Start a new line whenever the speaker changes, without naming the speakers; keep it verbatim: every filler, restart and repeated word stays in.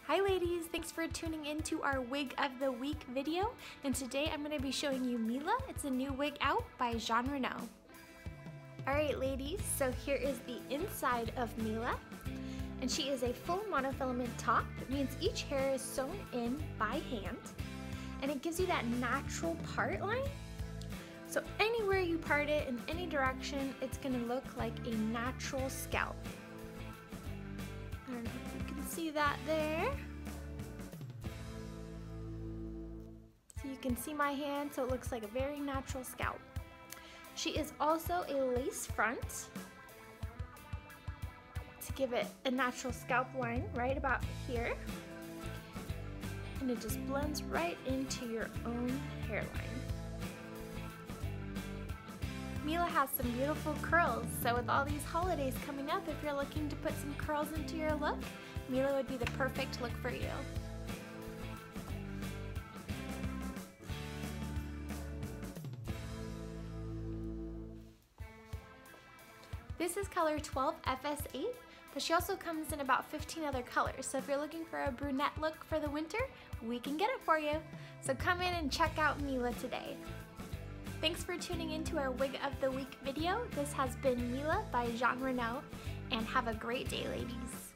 Hi ladies, thanks for tuning in to our wig of the week video, and today I'm going to be showing you Mila. It's a new wig out by Jean Renault. Alright ladies, so here is the inside of Mila, and she is a full monofilament top. It means each hair is sewn in by hand, and it gives you that natural part line. So anywhere you part it in any direction, it's going to look like a natural scalp. I don't know if you can see that there. So you can see my hand, so it looks like a very natural scalp. She is also a lace front to give it a natural scalp line right about here. And it just blends right into your own hairline. Mila has some beautiful curls, so with all these holidays coming up, if you're looking to put some curls into your look, Mila would be the perfect look for you. This is color twelve F S eight, but she also comes in about fifteen other colors, so if you're looking for a brunette look for the winter, we can get it for you. So come in and check out Mila today. Thanks for tuning in to our Wig of the Week video. This has been Mila by Jean Renault, and have a great day, ladies.